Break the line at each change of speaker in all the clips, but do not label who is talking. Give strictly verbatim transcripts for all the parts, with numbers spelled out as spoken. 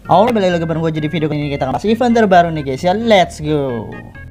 Alright, balik lagi bareng gue. Jadi video kali ini kita akan bahas event terbaru nih guys ya. Let's go.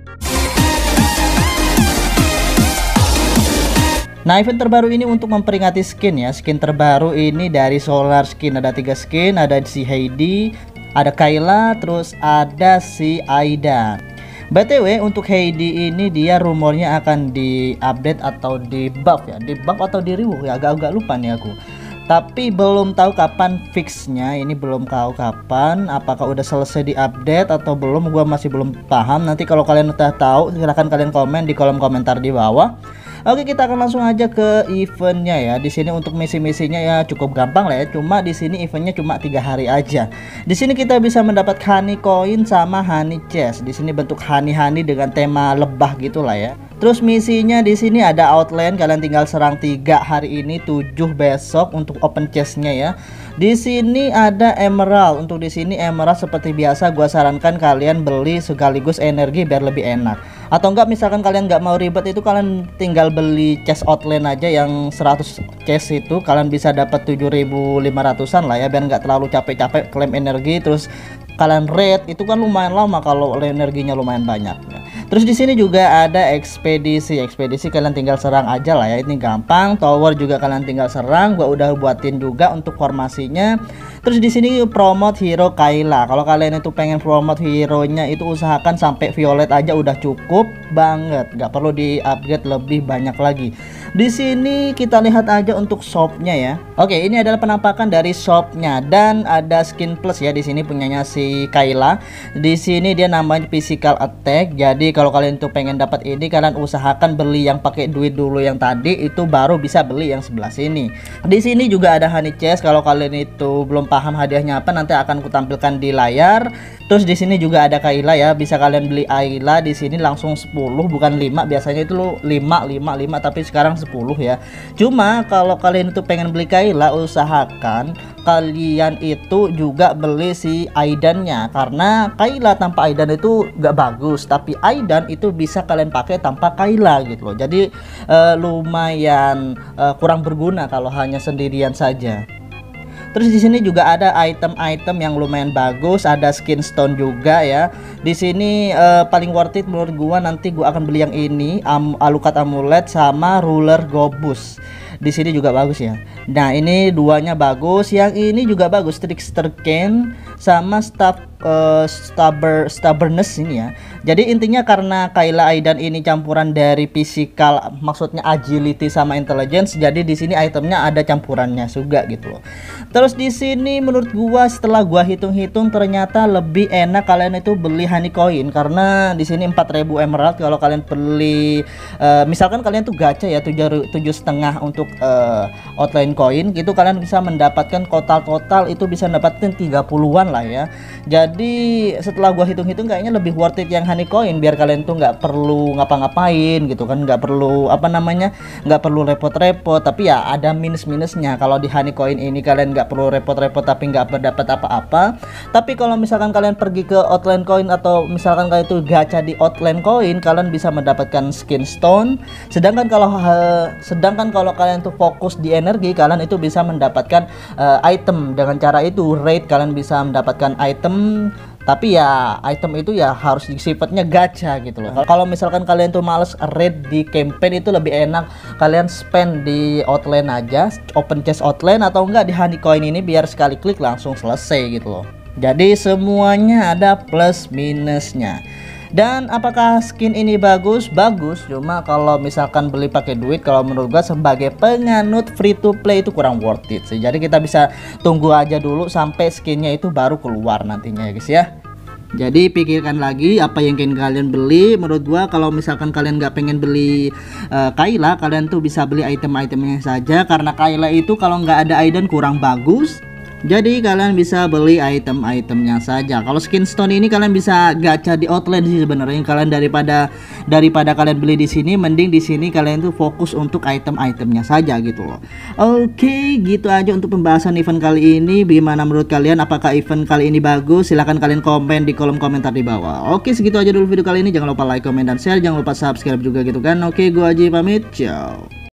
Nah, event terbaru ini untuk memperingati skin ya. Skin terbaru ini dari Solar Skin. Ada tiga skin, ada si Heidi, ada Kayla, terus ada si Aida. B T W untuk Heidi ini dia rumornya akan di-update atau di-buff ya. Di-buff atau di-rework ya, agak-agak lupa nih aku. Tapi belum tahu kapan fixnya, ini belum tahu kapan, apakah udah selesai diupdate atau belum, gua masih belum paham. Nanti kalau kalian udah tahu silahkan kalian komen di kolom komentar di bawah. Oke, kita akan langsung aja ke eventnya ya. Di sini untuk misi-misinya ya cukup gampang lah ya. Cuma di sini eventnya cuma tiga hari aja. Di sini kita bisa mendapat honey coin sama honey chest. Di sini bentuk honey-honey dengan tema lebah gitulah ya. Terus misinya di sini ada outland, kalian tinggal serang tiga hari ini, tujuh besok untuk open chestnya ya. Di sini ada emerald. Untuk di sini emerald seperti biasa gua sarankan kalian beli sekaligus energi biar lebih enak. Atau enggak misalkan kalian nggak mau ribet, itu kalian tinggal beli chest outland aja yang seratus chest itu kalian bisa dapat tujuh ribu lima ratusan lah ya, biar nggak terlalu capek-capek klaim energi. Terus kalian raid itu kan lumayan lama kalau energinya lumayan banyak ya. Terus di sini juga ada ekspedisi. Ekspedisi kalian tinggal serang aja lah ya, ini gampang. Tower juga kalian tinggal serang, gua udah buatin juga untuk formasinya. Terus di sini promote hero Kayla. Kalau kalian itu pengen promote hero-nya itu usahakan sampai violet aja udah cukup banget, nggak perlu di-upgrade lebih banyak lagi. Di sini kita lihat aja untuk shopnya ya. Oke, ini adalah penampakan dari shopnya dan ada skin plus ya. Di sini punyanya si Kayla. Di sini dia namanya physical attack. Jadi kalau kalian tuh pengen dapat ini, kalian usahakan beli yang pakai duit dulu yang tadi, itu baru bisa beli yang sebelah sini. Di sini juga ada honey chest. Kalau kalian itu belum paham hadiahnya apa, nanti akan kutampilkan di layar. Terus di sini juga ada Kayla ya, bisa kalian beli Ayla di sini langsung sepuluh bukan lima. Biasanya itu lo lima lima lima tapi sekarang sepuluh ya. Cuma kalau kalian itu pengen beli Kayla, usahakan kalian itu juga beli si Aidannya, karena Kayla tanpa Aidan itu gak bagus, tapi Aidan itu bisa kalian pakai tanpa Kayla gitu loh. Jadi uh, lumayan uh, kurang berguna kalau hanya sendirian saja. Terus di sini juga ada item-item yang lumayan bagus, ada skin stone juga ya. Di sini uh, paling worth it menurut gua, nanti gua akan beli yang ini, Am Alucard Amulet sama Ruler Gobus. Di sini juga bagus ya. Nah, ini duanya bagus, yang ini juga bagus, Trickster Cane sama Staff uh, Stubber Stubbornness ini ya. Jadi intinya karena Kayla Aidan ini campuran dari physical, maksudnya agility sama intelligence, jadi di sini itemnya ada campurannya juga gitu loh. Terus di sini menurut gua setelah gua hitung-hitung ternyata lebih enak kalian itu beli honey coin, karena di sini empat ribu emerald. Kalau kalian beli uh, misalkan kalian tuh gacha ya tujuh setengah untuk uh, outline coin gitu, kalian bisa mendapatkan total-total itu bisa mendapatkan tiga puluhan lah ya. Jadi setelah gua hitung-hitung kayaknya lebih worth it yang honey coin, biar kalian tuh nggak perlu ngapa-ngapain gitu kan, nggak perlu apa namanya nggak perlu repot-repot. Tapi ya ada minus-minusnya. Kalau di honey coin ini kalian nggak perlu repot-repot tapi nggak berdapat apa-apa. Tapi kalau misalkan kalian pergi ke outline coin atau misalkan kalian itu gacha di outline coin, kalian bisa mendapatkan skin stone. Sedangkan kalau uh, sedangkan kalau kalian tuh fokus di energi, kalian itu bisa mendapatkan uh, item. Dengan cara itu raid kalian bisa mendapatkan item. Tapi ya item itu ya harus sifatnya gacha gitu loh. Kalau misalkan kalian tuh males raid di campaign, itu lebih enak kalian spend di outland aja, open chest outland atau enggak di honey coin ini, biar sekali klik langsung selesai gitu loh. Jadi semuanya ada plus minusnya. Dan apakah skin ini bagus? Bagus, cuma kalau misalkan beli pakai duit, kalau menurut gua sebagai penganut free to play itu kurang worth it sih. Jadi kita bisa tunggu aja dulu sampai skinnya itu baru keluar nantinya ya guys ya. Jadi pikirkan lagi apa yang ingin kalian beli. Menurut gua kalau misalkan kalian nggak pengen beli uh, Kayla, kalian tuh bisa beli item-itemnya saja, karena Kayla itu kalau nggak ada Aidan kurang bagus. Jadi kalian bisa beli item-itemnya saja. Kalau skin stone ini kalian bisa gacha di outland sih sebenarnya. Kalian daripada daripada kalian beli di sini, mending di sini kalian tuh fokus untuk item-itemnya saja gitu loh. Oke, gitu aja untuk pembahasan event kali ini. Bagaimana menurut kalian? Apakah event kali ini bagus? Silahkan kalian komen di kolom komentar di bawah. Oke, segitu aja dulu video kali ini. Jangan lupa like, comment, dan share. Jangan lupa subscribe juga gitu kan. Oke, gua Aji pamit. Ciao.